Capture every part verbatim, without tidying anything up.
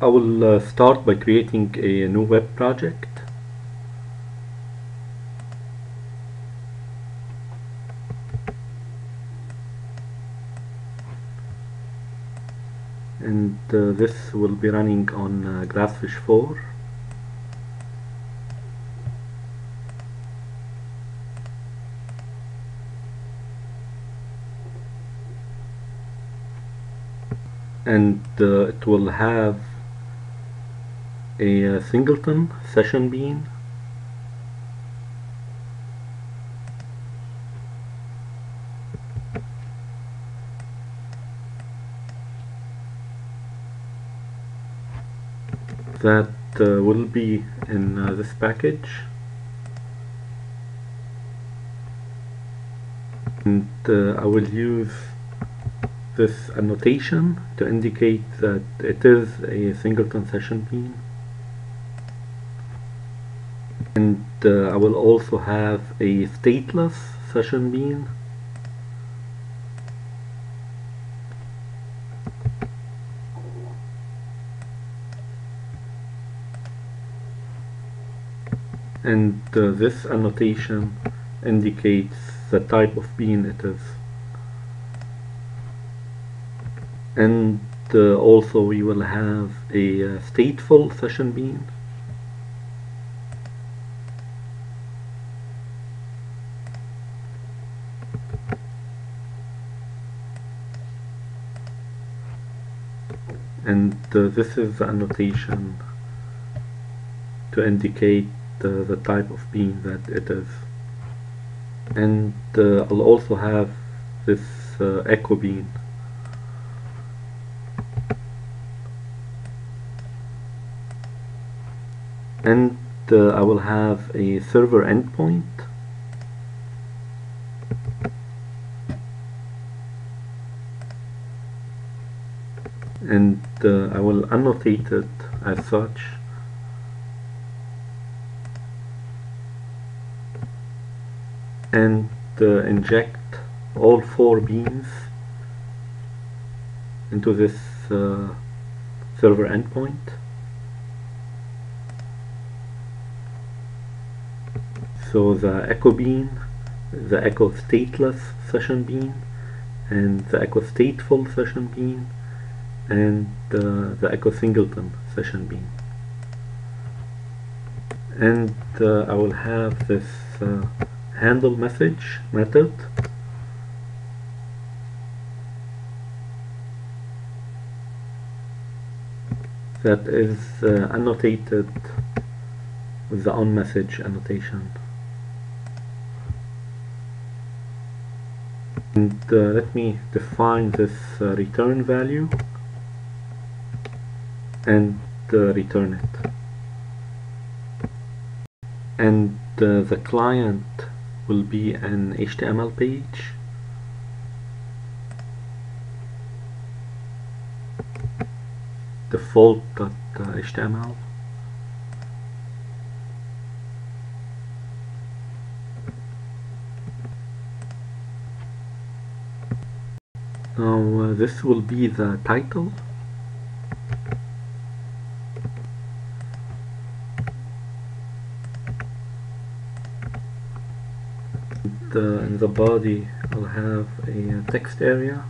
I will uh, start by creating a new web project. And uh, this will be running on uh, Glassfish four. And uh, it will have a uh, singleton session bean, that uh, will be in uh, this package, and uh, I will use this annotation to indicate that it is a singleton session bean. And uh, I will also have a stateless session bean, and uh, this annotation indicates the type of bean it is. And uh, also we will have a uh, stateful session bean, and uh, this is the annotation to indicate uh, the type of bean that it is. And uh, I'll also have this uh, echo bean. And uh, I will have a server endpoint, and uh, I will annotate it as such. And uh, inject all four beans into this uh, server endpoint. So the echo bean, the echo stateless session bean, and the echo stateful session bean, and uh, the echo singleton session bean. And uh, I will have this uh, handle message method that is uh, annotated with the onMessage annotation. And uh, let me define this uh, return value and uh, return it. And uh, the client will be an H T M L page, default.html, now uh, this will be the title, and, uh, in the body I'll have a text area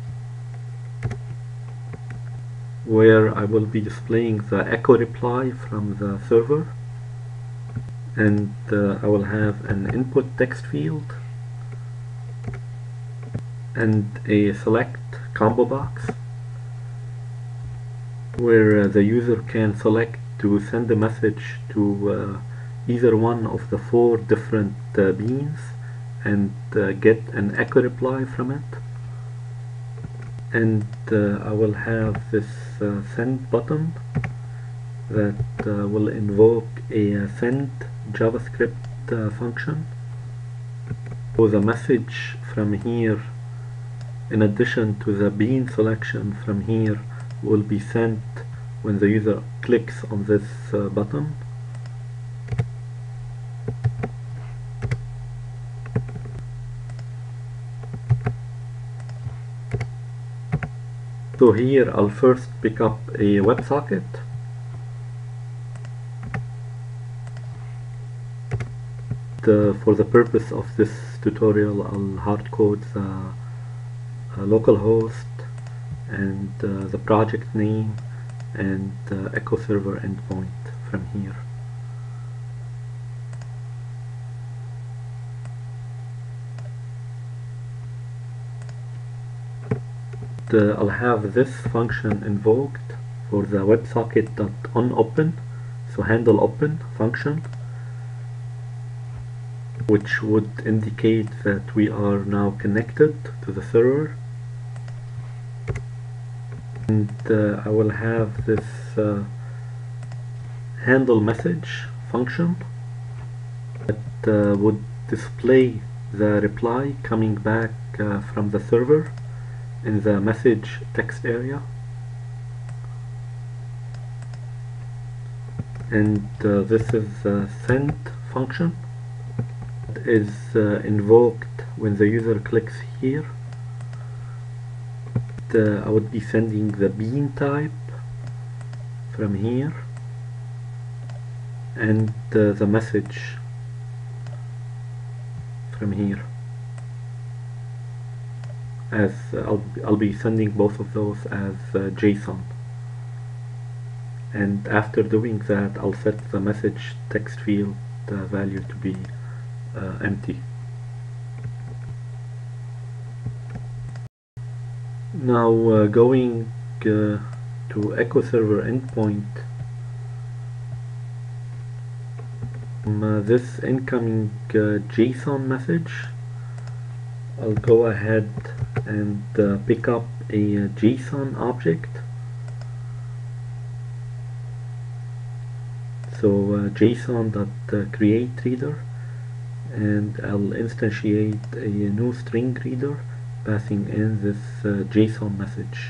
where I will be displaying the echo reply from the server, and uh, I will have an input text field and a select combo box where uh, the user can select to send a message to uh, either one of the four different uh, beans and uh, get an echo reply from it. And uh, I will have this uh, send button that uh, will invoke a uh, send JavaScript uh, function. So the message from here, in addition to the bean selection from here, will be sent when the user clicks on this uh, button. So here I'll first pick up a WebSocket. The, for the purpose of this tutorial, I'll hardcode the uh, localhost and uh, the project name and uh, Echo Server endpoint from here. Uh, I'll have this function invoked for the WebSocket.onOpen, so handle open function, which would indicate that we are now connected to the server. And uh, I will have this uh, handle message function that uh, would display the reply coming back uh, from the server in the message text area. And uh, this is a send function that is uh, invoked when the user clicks here. Uh, I would be sending the bean type from here and uh, the message from here. As uh, I'll, I'll be sending both of those as uh, JSON, and after doing that I'll set the message text field uh, value to be uh, empty. Now uh, going uh, to Echo Server endpoint, um, uh, this incoming uh, JSON message, I'll go ahead and uh, pick up a uh, JSON object. So uh, JSON.createReader, and I'll instantiate a new string reader passing in this uh, JSON message.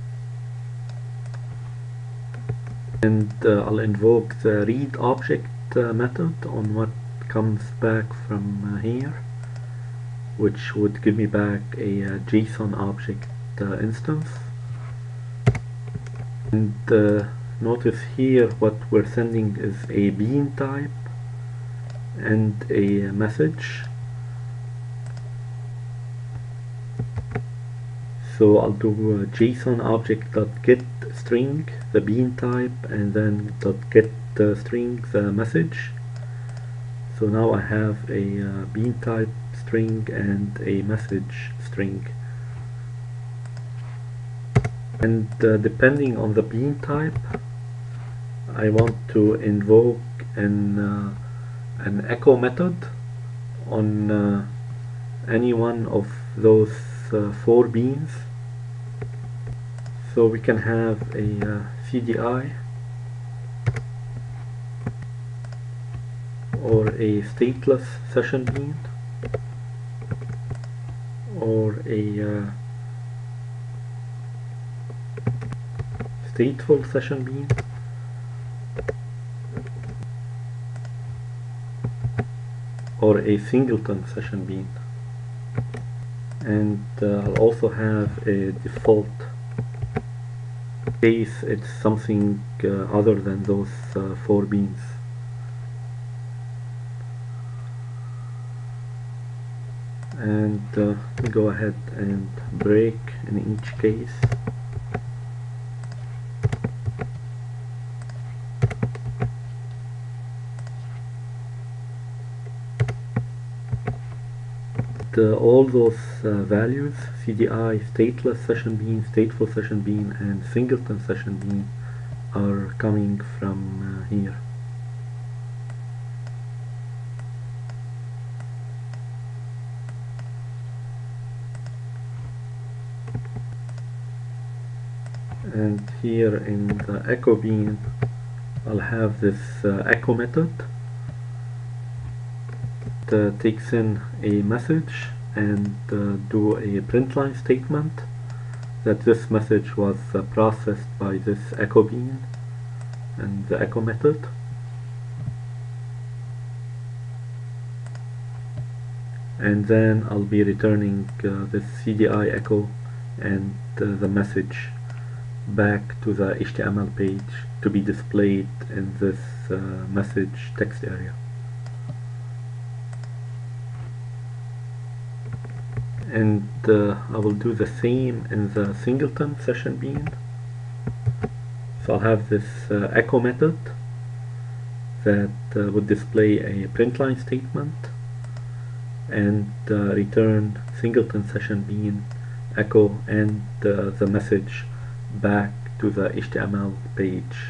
And uh, I'll invoke the read object uh, method on what comes back from uh, here, which would give me back a uh, JSON object uh, instance. And uh, notice here what we're sending is a bean type and a message. So I'll do uh, JSON object.get string the bean type and then .get uh, string the message. So now I have a uh, bean type string and a message string. And uh, depending on the bean type, I want to invoke an uh, an echo method on uh, any one of those uh, four beans. So we can have a uh, C D I or a stateless session bean or a uh, stateful session bean or a singleton session bean. And uh, I'll also have a default case it's something uh, other than those uh, four beans. And uh, go ahead and break in each case. Uh, all those uh, values, C D I, stateless session bean, stateful session bean, and singleton session bean, are coming from uh, here. And here in the echo bean, I'll have this uh, echo method that takes in a message and uh, do a print line statement that this message was uh, processed by this echo bean and the echo method. And then I'll be returning uh, this C D I echo and uh, the message back to the H T M L page to be displayed in this uh, message text area. And uh, I will do the same in the singleton session bean. So I'll have this uh, echo method that uh, would display a printline statement and uh, return singleton session bean echo and uh, the message back to the H T M L page.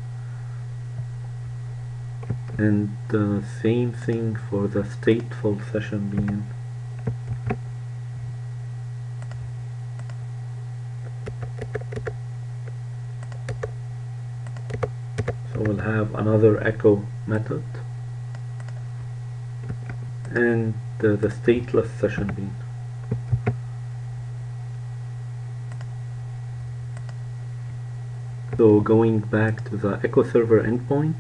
And uh, same thing for the stateful session bean. So we'll have another echo method and uh, the stateless session bean. So going back to the echo server endpoint,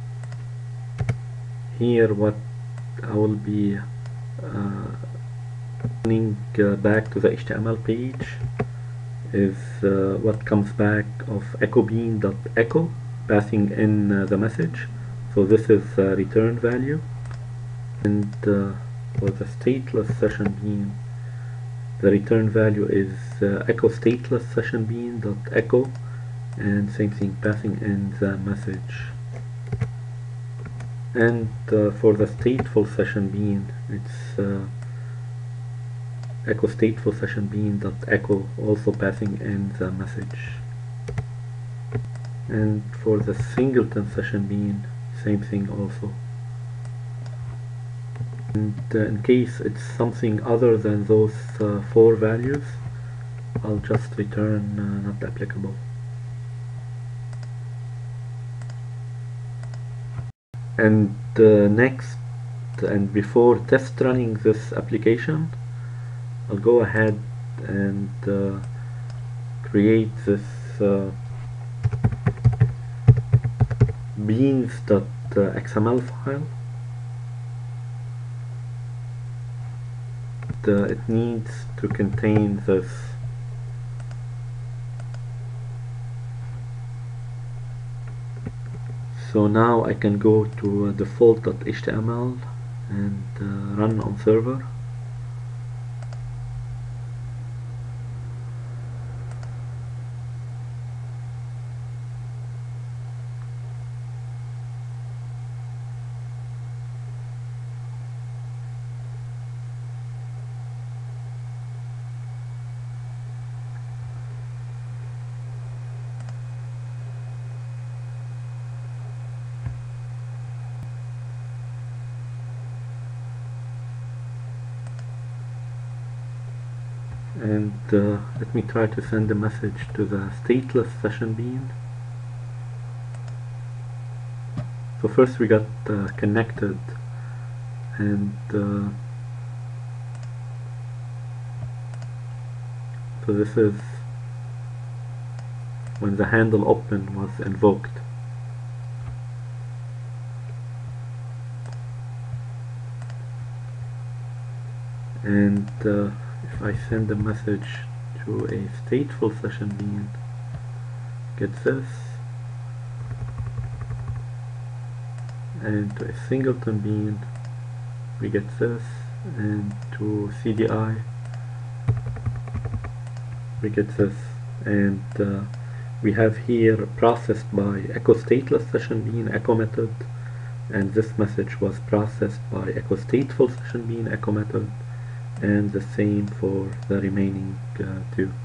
here what I will be uh, running uh, back to the H T M L page is uh, what comes back of echo bean.echo, passing in uh, the message. So this is uh, return value, and uh, for the stateless session bean, the return value is uh, echo stateless session bean.echo, and same thing, passing in the message. And uh, for the stateful session bean, it's uh, echo stateful session bean.echo, also passing in the message. And for the singleton session bean, same thing also. And uh, in case it's something other than those uh, four values, I'll just return uh, not applicable. And uh, next, and before test running this application, I'll go ahead and uh, create this uh, beans.xml file. Uh, it needs to contain this So now I can go to uh, default.html and uh, run on server. And uh, let me try to send a message to the stateless session bean. So first we got uh, connected, and uh, so this is when the handle open was invoked. And uh, if I send a message to a stateful session bean, get this, and to a singleton bean we get this, and to C D I we get this, and uh, we have here processed by echo stateless session bean echo method, and this message was processed by echo stateful session bean echo method, and the same for the remaining uh, two.